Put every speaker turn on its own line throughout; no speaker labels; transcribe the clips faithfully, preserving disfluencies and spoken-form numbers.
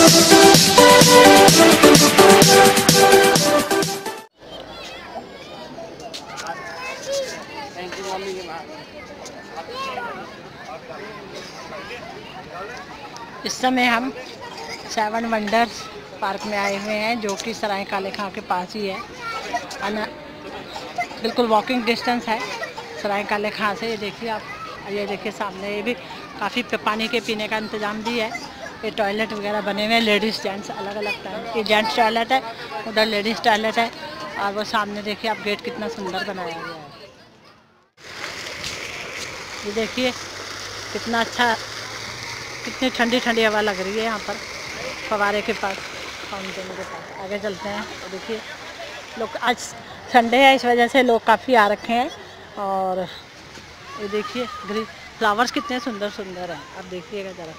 इस समय हम सेवन वंडर्स पार्क में आए हुए हैं, जो कि सराय काले खां के पास ही है। बिल्कुल वॉकिंग डिस्टेंस है सराय काले खां से। ये देखिए आप, ये देखिए सामने ये भी काफ़ी पानी के पीने का इंतज़ाम भी है। ये टॉयलेट वगैरह बने हुए हैं, लेडीज़ जेंट्स अलग अलग टाइप के। जेंट्स टॉयलेट है, उधर लेडीज़ टॉयलेट है, और वो सामने देखिए आप गेट कितना सुंदर बनाया गया है। ये देखिए कितना अच्छा, कितनी ठंडी ठंडी हवा लग रही है यहाँ पर फवारे के पास, फाउंटेन के पास। आगे चलते हैं तो देखिए लोग, आज संडे है इस वजह से लोग काफ़ी आ रखे हैं। और ये देखिए ग्रीन फ्लावर्स कितने सुंदर सुंदर हैं, आप देखिएगा ज़रा।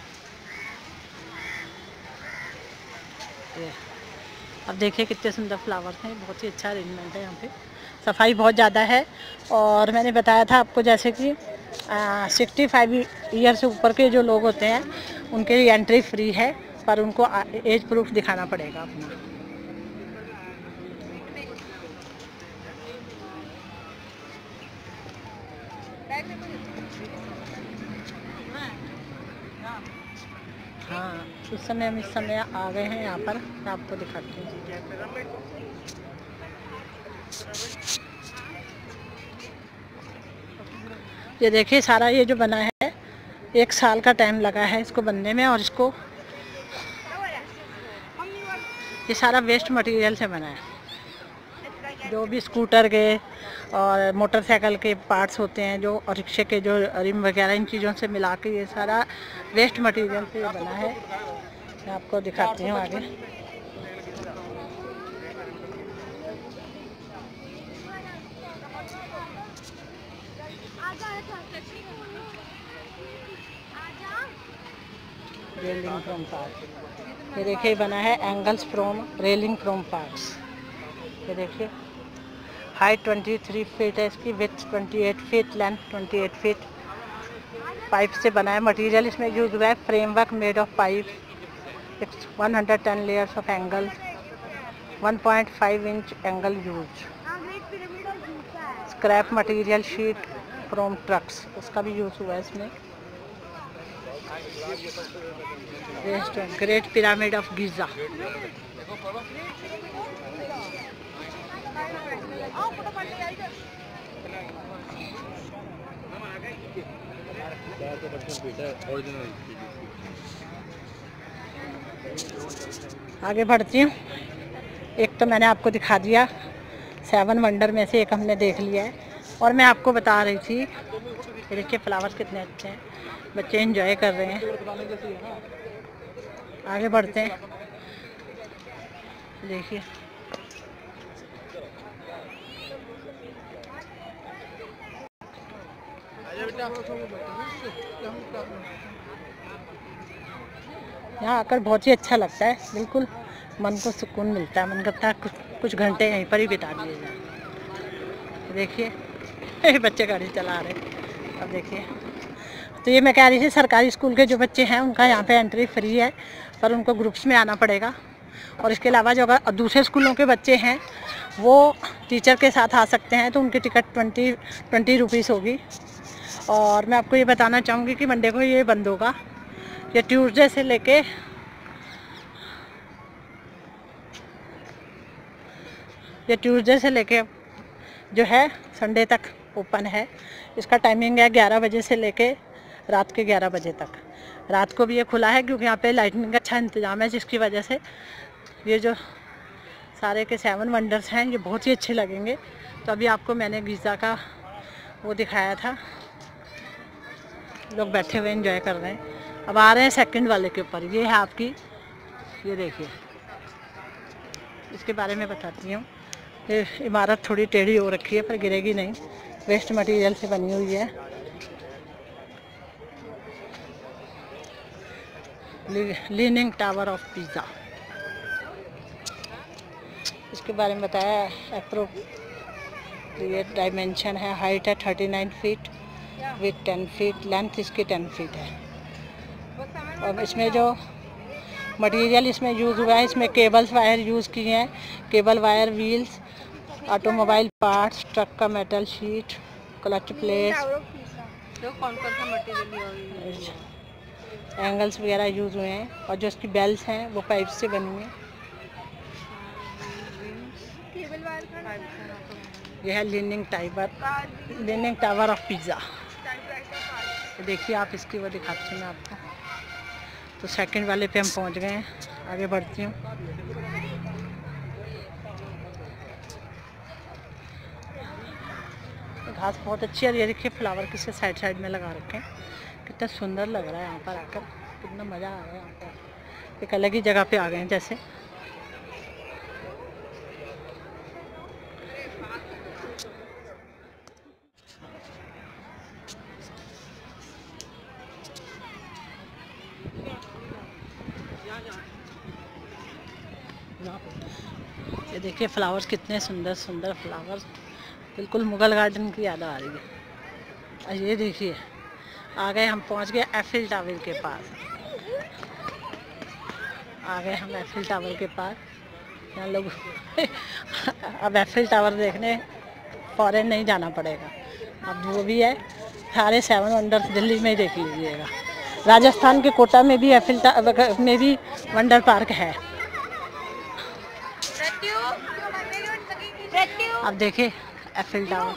ये अब देखिए कितने सुंदर फ्लावर्स हैं, बहुत ही अच्छा अरेंजमेंट है यहाँ पे। सफाई बहुत ज़्यादा है। और मैंने बताया था आपको जैसे कि सिक्सटी फाइव ईयर से ऊपर के जो लोग होते हैं उनके लिए एंट्री फ्री है, पर उनको एज प्रूफ दिखाना पड़ेगा अपना। हाँ, उस समय हम इस समय आ गए हैं यहाँ पर, मैं आपको दिखाती हूँ। ये देखिए सारा ये जो बना है, एक साल का टाइम लगा है इसको बनने में। और इसको ये सारा वेस्ट मटेरियल से बना है। जो भी स्कूटर के और मोटरसाइकिल के पार्ट्स होते हैं, जो और रिक्शे के जो रिम वगैरह, इन चीज़ों से मिला के ये सारा वेस्ट मटेरियल से बना है। मैं आपको दिखाती हूँ आगे। रेलिंग फ्रॉम पार्क, ये देखिए बना है angles from railing from parks. ये देखिए हाइट तेईस फीट है इसकी, विड्थ अट्ठाईस फीट, लेंथ अट्ठाईस फीट। पाइप से बना है मटेरियल इसमें यूज हुआ है। फ्रेमवर्क मेड ऑफ पाइप, एक सौ दस layers of angle, one point five inch angle use. Scrap material sheet from trucks, उसका भी यूज हुआ है इसमें। ग्रेट पिरामिड ऑफ गिज़ा, आगे बढ़ती हूँ। एक तो मैंने आपको दिखा दिया, सेवन वंडर में से एक हमने देख लिया है। और मैं आपको बता रही थी, ये देखिए फ्लावर्स कितने अच्छे हैं, बच्चे एंजॉय कर रहे हैं। आगे बढ़ते हैं, देखिए यहाँ आकर बहुत ही अच्छा लगता है, बिल्कुल मन को सुकून मिलता है। मन करता है कुछ कुछ घंटे यहीं पर ही बिता दिए जाए। देखिए बच्चे गाड़ी चला रहे हैं। अब देखिए, तो ये मैं कह रही थी सरकारी स्कूल के जो बच्चे हैं उनका यहाँ पे एंट्री फ्री है, पर उनको ग्रुप्स में आना पड़ेगा। और इसके अलावा जो अगर दूसरे स्कूलों के बच्चे हैं वो टीचर के साथ आ सकते हैं, तो उनकी टिकट ट्वेंटी ट्वेंटी रुपीज़ होगी। और मैं आपको ये बताना चाहूँगी कि मंडे को ये बंद होगा। ये ट्यूसडे से लेके ये ट्यूसडे से लेके जो है संडे तक ओपन है। इसका टाइमिंग है ग्यारह बजे से लेके रात के ग्यारह बजे तक। रात को भी ये खुला है क्योंकि यहाँ पे लाइटिंग का अच्छा इंतज़ाम है, जिसकी वजह से ये जो सारे के सेवन वंडर्स हैं ये बहुत ही अच्छे लगेंगे। तो अभी आपको मैंने गिज़ा का वो दिखाया था, लोग बैठे हुए एंजॉय कर रहे हैं। अब आ रहे हैं सेकंड वाले के ऊपर। ये है आपकी, ये देखिए इसके बारे में बताती हूँ। ये इमारत थोड़ी टेढ़ी हो रखी है पर गिरेगी नहीं, वेस्ट मटेरियल से बनी हुई है। लीनिंग टावर ऑफ पिज़ा, इसके बारे में बताया। एप्रोप्रिएट डायमेंशन है, हाइट है thirty nine feet, with ten feet, length इसकी टेन फीट है। और इसमें जो मटेरियल इसमें यूज़ हुआ है, इसमें केबल्स वायर यूज़ किए हैं, cable wire, wheels, automobile parts, truck का मेटल शीट, क्लच प्लेट्स,
कौन कौन सा मटेरियल
एंगल्स वगैरह यूज़ हुए हैं। और जो इसकी बेल्स हैं वो पाइप से बनी हैं। यह है leaning tower, leaning tower of Pisa. देखिए आप इसकी वो दिखाती हूँ मैं आपको। तो सेकंड वाले पे हम पहुँच गए हैं, आगे बढ़ती हूँ। घास बहुत अच्छी है। ये देखिए फ्लावर किसके साइड साइड में लगा रखे हैं, कितना सुंदर लग रहा है यहाँ पर आकर, कितना मज़ा आ रहा है यहाँ पर। एक अलग ही जगह पे आ गए हैं जैसे। ये देखिए फ्लावर्स कितने सुंदर सुंदर फ्लावर्स, बिल्कुल मुगल गार्डन की याद आ रही है। और ये देखिए आ गए हम, पहुंच गए एफिल टावर के पास। आ गए हम एफिल टावर के पास। यहाँ लोग अब एफिल टावर देखने फॉरेन नहीं जाना पड़ेगा, अब जो भी है सारे सेवन वंडर्स दिल्ली में ही देख लीजिएगा। राजस्थान के कोटा में भी एफिल टावर में भी वंडर पार्क है। अब देखिए एफिल टावर,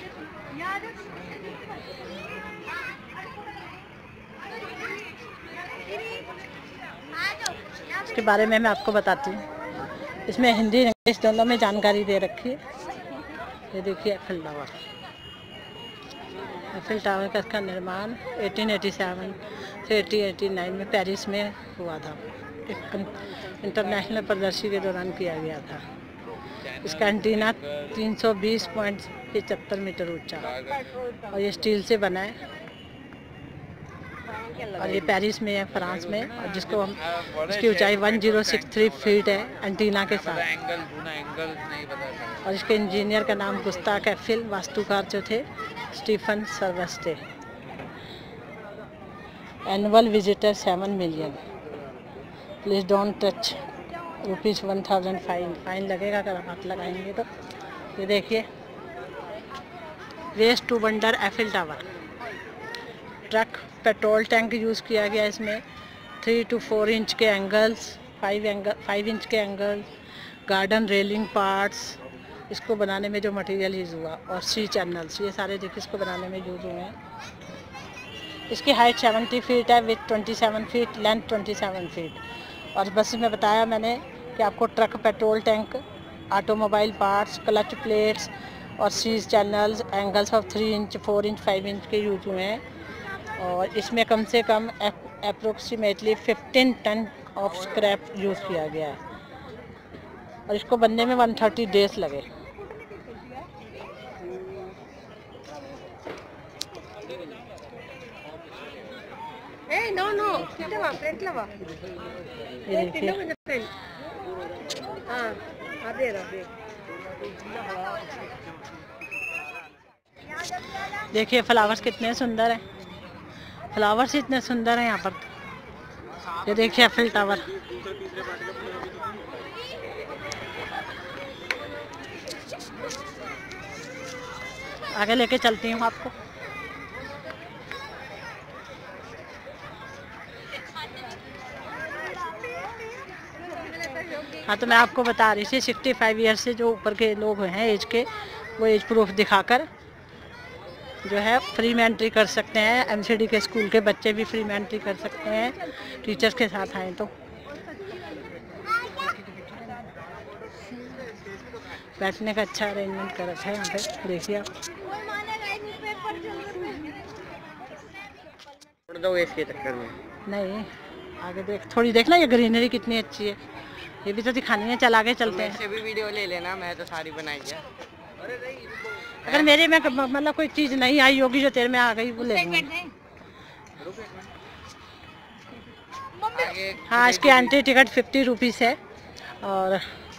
इसके बारे में मैं आपको बताती हूँ। इसमें हिंदी इंग्लिश दोनों में जानकारी दे रखी है। ये देखिए एफिल टावर। एफिल टावर का इसका निर्माण अठारह सौ सत्तासी से अठारह सौ नवासी में पेरिस में हुआ था। एक इंटरनेशनल प्रदर्शनी के दौरान किया गया था। इसका एंटीना तीन सौ बीस पॉइंट पचहत्तर मीटर ऊंचा और ये स्टील से बना है। और ये पेरिस में है, फ्रांस में, और जिसको हम इसकी ऊंचाई एक हज़ार तिरसठ फीट है एंटीना के साथ। और इसके इंजीनियर का नाम गुस्ताव एफिल, वास्तुकार जो थे स्टीफन सर्वस थे। Annual visitor seven million. Please don't touch, rupees one thousand fine fine लगेगा अगर हाथ लगाएंगे तो। ये देखिए waste to wonder Eiffel tower. Truck petrol tank use किया गया इसमें। थ्री टू फोर इंच के angles, five angle five inch के एंगल, गार्डन रेलिंग पार्ट्स, इसको बनाने में जो मटेरियल यूज़ हुआ, और सी चैनल्स, ये सारे देखिए इसको बनाने में यूज़ हुए हैं। इसकी हाइट सत्तर फीट है, विथ सत्ताईस फीट, लेंथ सत्ताईस फीट। और बस में बताया मैंने कि आपको truck petrol tank, automobile parts, clutch plates और सीज channels, angles of three inch four inch five inch के यूज हुए हैं। और इसमें कम से कम अप्रोक्सीमेटली पंद्रह टन ऑफ स्क्रैप यूज़ किया गया है। और इसको बनने में एक सौ तीस डेज लगे।
ए नो नो कितना प्लेट लगा,
ये देखिए
हां अबे रबे।
देखिए फ्लावर्स कितने सुंदर हैं, फ्लावर्स इतने सुंदर हैं यहाँ पर। ये देखिए एफिल टावर। आगे लेके चलती हूँ आपको। हाँ तो मैं आपको बता रही थी सिक्सटी फाइव ईयर से जो ऊपर के लोग हैं एज के, वो एज प्रूफ दिखाकर जो है फ्री में एंट्री कर सकते हैं। एमसीडी के स्कूल के बच्चे भी फ्री में एंट्री कर सकते हैं, टीचर्स के साथ आए तो। बैठने का अच्छा अरेंजमेंट कर रखा है यहाँ पे, देखिए आप।
दो इसके चक्कर में
नहीं, आगे देख, थोड़ी देखना ये ग्रीनरी कितनी अच्छी है, ये भी तो दिखानी है। चल आगे चलते हैं।
तो भी वीडियो ले लेना, मैं तो सारी बनाई है।
अगर मेरे में मतलब कोई चीज़ नहीं आई होगी जो तेरे में आ गई वो ले लूँगी। हाँ इसकी एंट्री टिकट फिफ्टी रुपीज़ है। और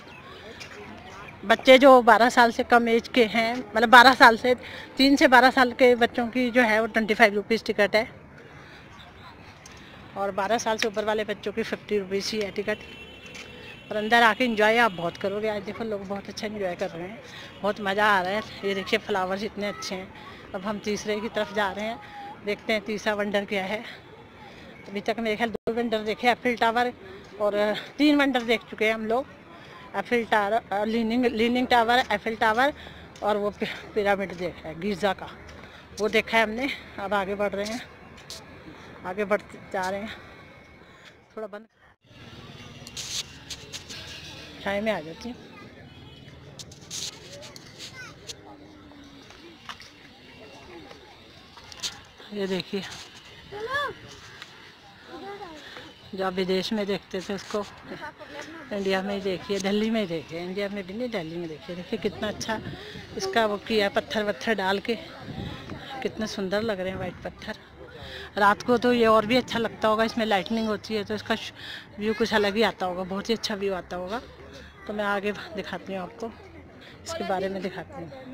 बच्चे जो बारह साल से कम एज के हैं, मतलब बारह साल से तीन से बारह साल के बच्चों की जो है वो ट्वेंटी फाइव रुपीज़ टिकट है। और बारह साल से ऊपर वाले बच्चों की फिफ्टी रुपीज़ ही है टिकट। और अंदर आके इंजॉय आप बहुत करोगे। आज देखो लोग बहुत अच्छा इंजॉय कर रहे हैं, बहुत मज़ा आ रहा है। ये देखिए फ्लावर्स इतने अच्छे हैं। अब हम तीसरे की तरफ जा रहे हैं, देखते हैं तीसरा वंडर क्या है। अभी तक मेरे ख्याल दो वंडर देखे, एफिल टावर और तीन वंडर देख चुके हैं हम लोग। Eiffel tower, leaning leaning tower, Eiffel tower और वो पिरामिड देखा है गीज़ा का, वो देखा है हमने। अब आगे बढ़ रहे हैं, आगे बढ़ते जा रहे हैं। थोड़ा बंद छाई में आ जाती हूँ। ये देखिए जो आप विदेश में देखते थे उसको इंडिया में ही देखिए, दिल्ली में ही देखिए, इंडिया में भी नहीं दिल्ली में देखिए। देखिए कितना अच्छा इसका वो किया, पत्थर वत्थर डाल के कितने सुंदर लग रहे हैं वाइट पत्थर। रात को तो ये और भी अच्छा लगता होगा, इसमें लाइटनिंग होती है तो इसका व्यू कुछ अलग ही आता होगा, बहुत ही अच्छा व्यू आता होगा। तो मैं आगे दिखाती हूँ आपको, इसके बारे में दिखाती हूँ।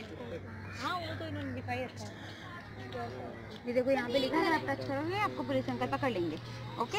ये देखो यहाँ पे लिखा है, आप टच करोगे आपको पुलिस अंकल पकड़ लेंगे। ओके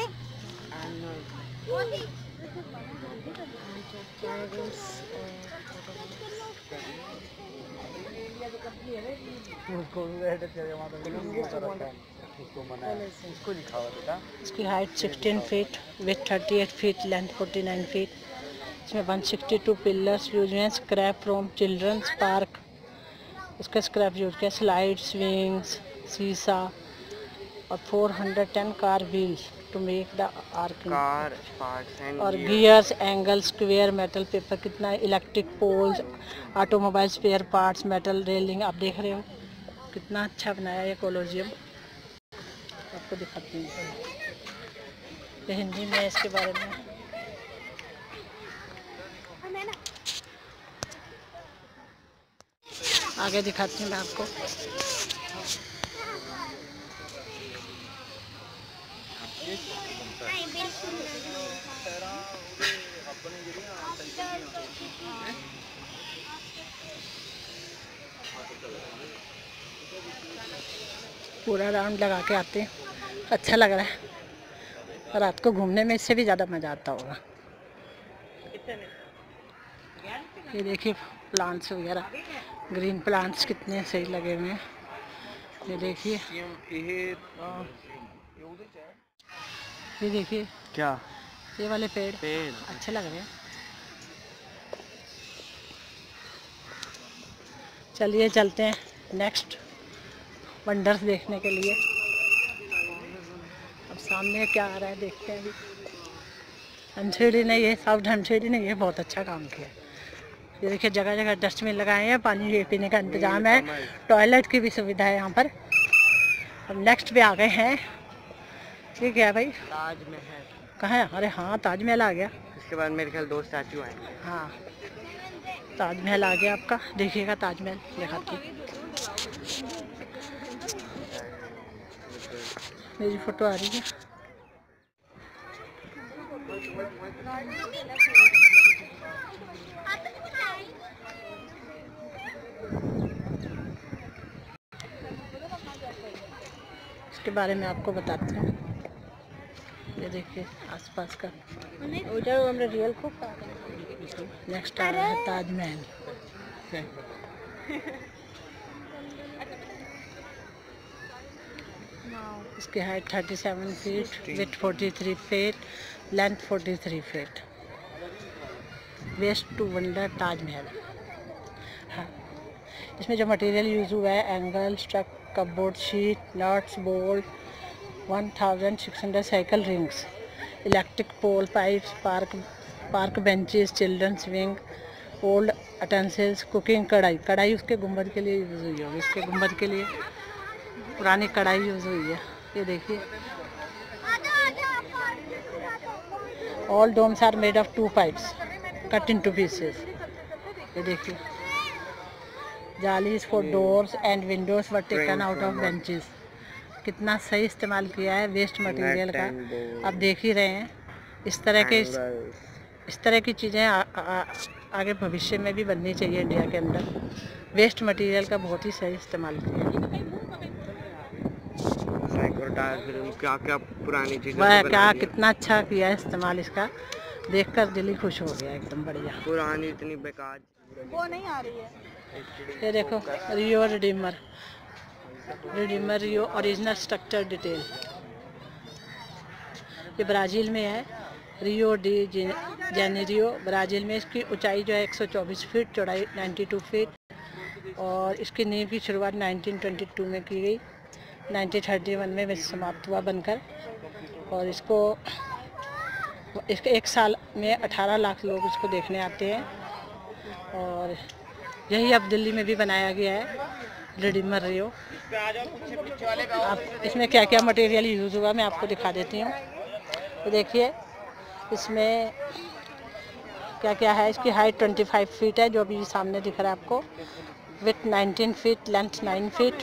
इसकी height sixteen feet, with thirty eight feet, length forty nine feet. इसमें one sixty two pillars use हैं। स्क्रैप फ्रॉम चिल्ड्रंस पार्क, उसका स्क्रैप यूज किया। स्लाइड, स्विंग्स, शीशा और four hundred ten car wheels to make the arching और gears, angle, square, metal paper, कितना electric poles, automobile spare parts, metal railing. आप देख रहे हो कितना अच्छा बनाया ये कोलोजियम। आपको दिखाती हूँ, ये हिंदी में इसके बारे में। आगे दिखाती हूँ मैं आपको। पूरा राउंड लगा के आते हैं, अच्छा लग रहा है। रात को घूमने में इससे भी ज़्यादा मज़ा आता होगा। ये देखिए प्लांट्स वगैरह, ग्रीन प्लांट्स कितने सही लगे हुए हैं। ये देखिए, ये देखिए
क्या
ये वाले पेड़
पेड़
अच्छे लग रहे हैं। चलिए चलते हैं नेक्स्ट वंडर्स देखने के लिए। अब सामने क्या आ रहा है देखते हैं। अभी धनछेड़ी ने ये साउथ धनछेड़ी ने ये बहुत अच्छा काम किया। ये देखिए जगह जगह डस्टबिन लगाए हैं, पानी पीने का इंतजाम है, टॉयलेट की भी सुविधा है यहाँ पर। अब नेक्स्ट पे आ गए हैं, ये क्या है भाई?
ताजमहल।
कहाँ है? अरे हाँ ताजमहल आ गया।
इसके बाद मेरे ख्याल दो स्टैचू आएंगे।
हाँ ताजमहल आ गया आपका, देखिएगा ताजमहल दिखाती। मेरी फोटो आ रही है। इसके बारे में आपको बताते हैं। ये देखिए आसपास का उधर हमने रियल को। नेक्स्ट आ रहा है ताजमहल। इसकी height thirty seven feet, with forty three feet, length forty three feet. Waste to wonder Taj Mahal. हाँ इसमें जो मटेरियल यूज़ हुआ है, angle, struck, cupboard sheet, nuts, bolt, one thousand six hundred cycle rings, electric pole, pipes, park park benches, children's wing, old utensils, cooking कढ़ाई। कढ़ाई उसके गुंबद के लिए यूज़ हुई होगी, इसके गुंबद के लिए पुरानी कढ़ाई यूज़ हुई है। ये देखिए all domes are made of two pipes cut in two pieces. ये देखिए जालीज for doors and windows were taken out of benches. कितना सही इस्तेमाल किया है वेस्ट मटेरियल का। आप देख ही रहे हैं। इस तरह के इस, इस तरह की चीज़ें आगे भविष्य में भी बननी चाहिए इंडिया के अंदर। वेस्ट मटेरियल का बहुत ही सही इस्तेमाल किया है।
होता है, फिर क्या क्या पुरानी चीजें
वह
बना
क्या
दी।
कितना अच्छा किया है इस्तेमाल इसका, देखकर दिल ही खुश हो गया एकदम बढ़िया।
पुरानी इतनी बेकार
वो नहीं आ रही है।
ये देखो Rio Redeemer, Redeemer Rio original structure detail, ये ब्राज़ील में है। रियो डी जेनेरियो ब्राज़ील में। इसकी ऊंचाई जो है एक सौ चौबीस फीट, चौड़ाई बानवे फीट, और इसकी नींव की शुरुआत उन्नीस सौ बाईस में की गई, उन्नीस सौ इकतीस में वह समाप्त हुआ बनकर। और इसको इसके एक साल में अठारह लाख लोग इसको देखने आते हैं। और यही अब दिल्ली में भी बनाया गया है रिडीमर रियो। आप इसमें क्या क्या मटेरियल यूज़ हुआ मैं आपको दिखा देती हूँ। तो देखिए इसमें क्या क्या है। इसकी हाइट पच्चीस फीट है, जो अभी सामने दिख रहा है आपको। विथ उन्नीस फीट, लेंथ नौ फीट।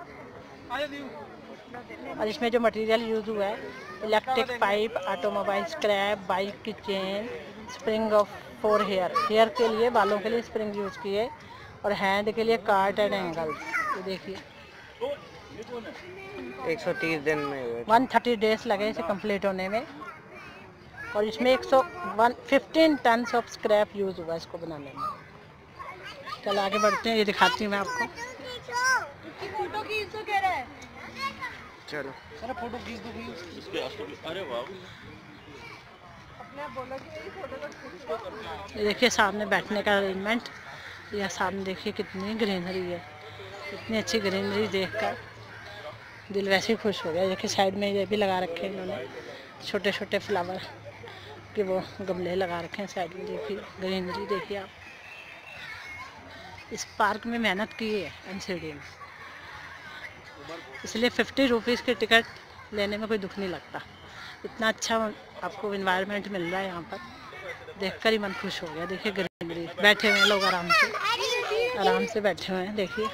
और इसमें जो मटेरियल यूज़ हुआ है, electric pipe, automobile scrap, bike की chain, spring of for hair, hair के लिए, बालों के लिए स्प्रिंग यूज़ किए, और हैंड के लिए कार्ट एंड एंगल। ये देखिए
एक सौ तीस दिन में हुए।
एक सौ तीस डेज लगे इसे कंप्लीट होने में। और इसमें एक सौ पंद्रह टन ऑफ स्क्रैप यूज़ हुआ इसको बनाने में। चलो आगे बढ़ते हैं, ये दिखाती हूँ मैं आपको।
फोटो खींच दो कह रहा है।
चलो
अरे फोटो खींच दो प्लीज। अरे वाह, अपने बोला कि फोटो तो खींच दो।
ये देखिए सामने बैठने का अरेंजमेंट। यह सामने देखिए कितनी ग्रीनरी है, इतनी अच्छी ग्रीनरी देखकर दिल वैसे ही खुश हो गया। देखिए साइड में ये भी लगा रखे हैं इन्होंने, छोटे छोटे फ्लावर के वो गमले लगा रखे हैं साइड में। देखिए ग्रीनरी देखिए आप। इस पार्क में मेहनत की है एनसीडी में, इसलिए फिफ्टी रुपीज़ की टिकट लेने में कोई दुख नहीं लगता। इतना अच्छा आपको इन्वायरमेंट मिल रहा है यहाँ पर, देखकर ही मन खुश हो गया। देखिए ग्रीनरी, बैठे हुए हैं लोग आराम से, आराम से बैठे हुए हैं। देखिए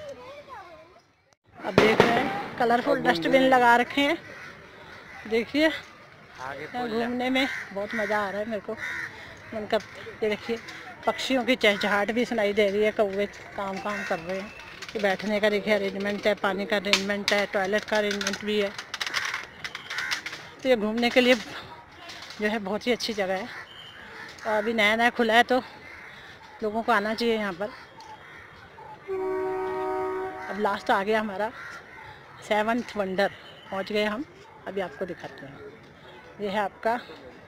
अब देख रहे हैं कलरफुल डस्टबिन लगा रखे हैं। देखिए यहाँ घूमने में बहुत मज़ा आ रहा है मेरे को। मन कर, ये देखिए पक्षियों की चहचहाहट भी सुनाई दे रही है, कौवे काम काम कर रहे हैं। कि बैठने का देखिए अरेंजमेंट है, पानी का अरेंजमेंट है, टॉयलेट का अरेंजमेंट भी है। तो ये घूमने के लिए जो है बहुत ही अच्छी जगह है, और अभी नया नया खुला है तो लोगों को आना चाहिए यहाँ पर। अब लास्ट आ गया हमारा सेवंथ वंडर, पहुँच गए हम। अभी आपको दिखाते हैं, ये है आपका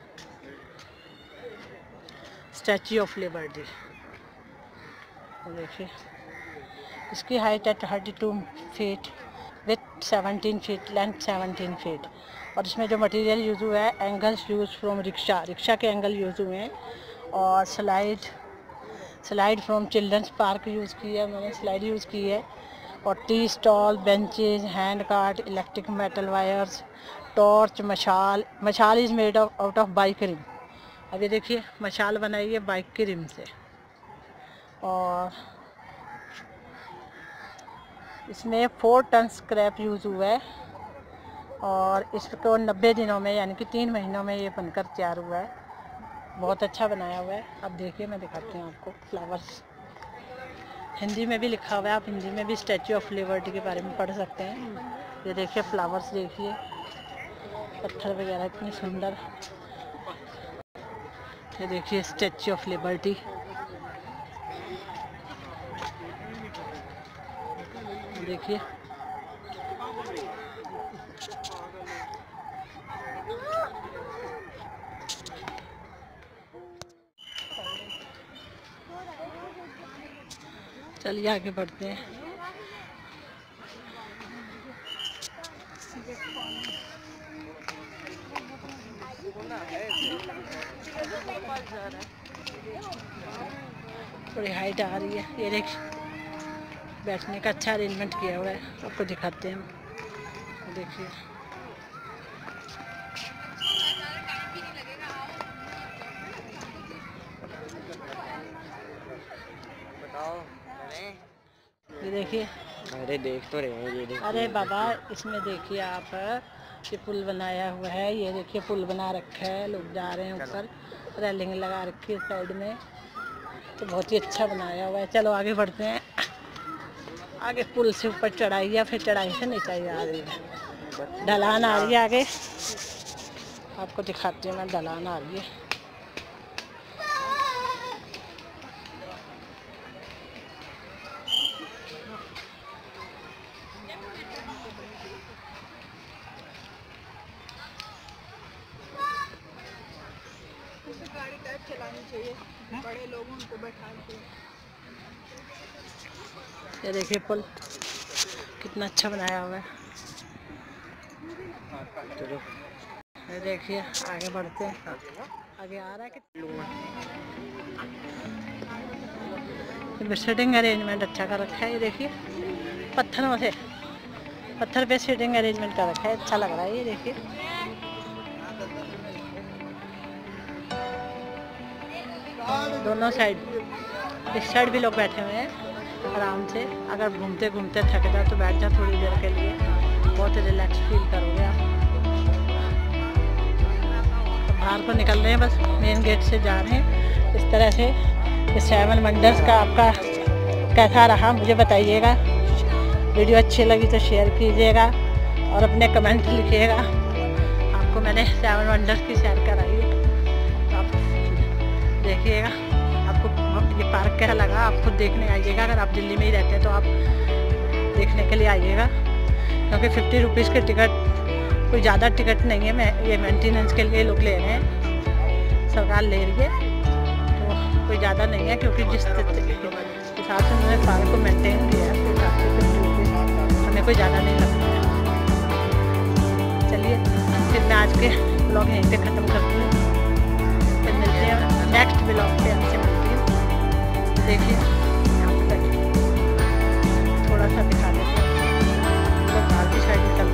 स्टैच्यू ऑफ लिबर्टी। देखिए इसकी हाइट है thirty two feet, with seventeen feet, length seventeen feet. और इसमें जो मटेरियल यूज़ हुआ है, angles use from rickshaw, rickshaw के एंगल यूज़ हुए हैं। और slide slide from children's park use की है उन्होंने, स्लाइड यूज़ की है। और T stall, benches, hand cart, electric metal wires, torch, मशाल। मशाल is made of out of bike rim. अब ये देखिए मशाल बनाई है बाइक की रिम से। और इसमें फोर टन स्क्रैप यूज़ हुआ है, और इसको नब्बे दिनों में यानी कि तीन महीनों में ये बनकर तैयार हुआ है। बहुत अच्छा बनाया हुआ है। अब देखिए मैं दिखाती हूँ आपको फ्लावर्स, हिंदी में भी लिखा हुआ है, आप हिंदी में भी स्टैच्यू ऑफ लिबर्टी के बारे में पढ़ सकते हैं। ये देखिए फ्लावर्स, देखिए पत्थर वगैरह इतनी सुंदर। ये देखिए स्टैच्यू ऑफ लिबर्टी। देखिए चलिए आगे बढ़ते हैं। थोड़ी हाइट आ रही है। ये देखिए बैठने का अच्छा अरेंजमेंट किया हुआ है, आपको दिखाते हैं हम। देखिए
बताओ।
ये देखिए,
अरे देख तो रहे हैं, ये देखिए।
अरे बाबा इसमें देखिए आप, ये पुल बनाया हुआ है। ये देखिए पुल बना रखा है, लोग जा रहे हैं ऊपर, रेलिंग लगा रखी है साइड में, तो बहुत ही अच्छा बनाया हुआ है। चलो आगे बढ़ते हैं। आगे पुल से ऊपर चढ़ाई है, फिर चढ़ाई से नीचे आ रही है। ढलान आ रही है आगे, आपको दिखाती हूँ मैं, ढलान आ रही है।
गाड़ी टाइप चलानी चाहिए, बड़े लोगों को बैठा के।
ये देखिए पुल कितना अच्छा बनाया हुआ है।
चलो
ये देखिए आगे बढ़ते हैं, आगे आ रहा है कि सीटिंग अरेंजमेंट अच्छा कर रखा है। ये देखिए पत्थरों से, पत्थर पे सीटिंग अरेंजमेंट कर रखा है, अच्छा लग रहा है। ये देखिए दोनों साइड, इस साइड भी लोग बैठे हुए हैं आराम से। अगर घूमते घूमते थक जाओ तो बैठ जाओ थोड़ी देर के लिए, बहुत रिलैक्स फील करोगे आप। तो बाहर को निकल रहे हैं, बस मेन गेट से जा रहे हैं इस तरह से। ये सेवन वंडर्स का आपका कैसा रहा मुझे बताइएगा। वीडियो अच्छी लगी तो शेयर कीजिएगा और अपने कमेंट लिखिएगा। आपको मैंने सेवन वंडर्स की सैर कराई, तो आप देखिएगा आपको ये पार्क कैसा लगा। आप खुद देखने आइएगा, अगर आप दिल्ली में ही रहते हैं तो आप देखने के लिए आइएगा, क्योंकि फिफ्टी रुपीज़ की टिकट कोई ज़्यादा टिकट नहीं है। मैं ये मेंटेनेंस के लिए लोग ले रहे हैं, सरकार ले रही है, तो कोई ज़्यादा नहीं है, क्योंकि जिस हिसाब से उन्होंने पार्क को मेंटेन किया है उस हिसाब से फिफ्टी रुपीज़ हमें कोई ज़्यादा नहीं लगता है। चलिए फिर मैं आज के ब्लॉग यहीं पे ख़त्म करती हूँ, फिर मिलते हैं नेक्स्ट ब्लॉग पे, आपसे मिलती हूँ। देखिए यहाँ पे थोड़ा सा दिखा देते हैं, बाहर की साइड निकल